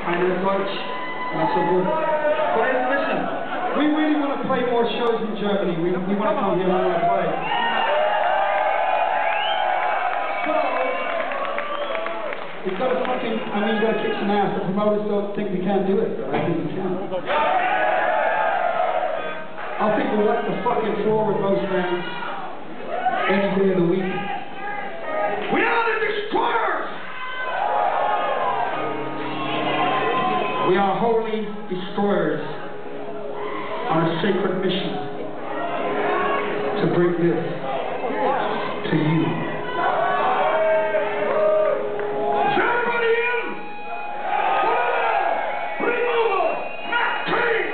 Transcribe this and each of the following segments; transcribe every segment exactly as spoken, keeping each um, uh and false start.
Keine Deutsch, not so good. But listen, we really want to play more shows in Germany. We, we want to come here and we want to play. So, we've got to fucking, I mean, we've got to kick some ass. The promoters don't think we can't do it, but I think we can. I think we'll wipe the fucking floor with most bands any day of the week. We are the Destroyers! We are holy destroyers on a sacred mission to bring this to you. Is everybody in? Removal! Matt King!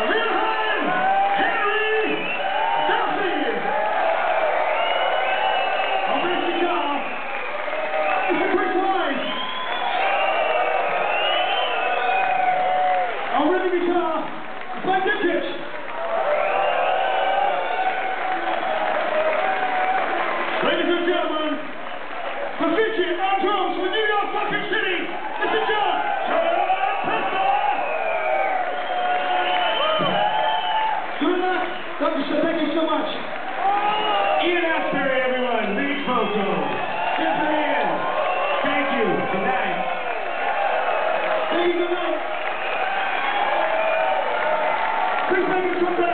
Wilhelm Henry Duffy. On bass guitar, Mister Chris Wise. On rhythm guitar, Mike Dipkich. Ladies and gentlemen, the feature on drums from New York fucking City, Mister John Pester. Good luck. Doctor Sir, thank you so much. Ian Astbury, everyone. Lead vocals. Simple Ian. Thank you. Good night. Thank you. Good night. Please make it come back.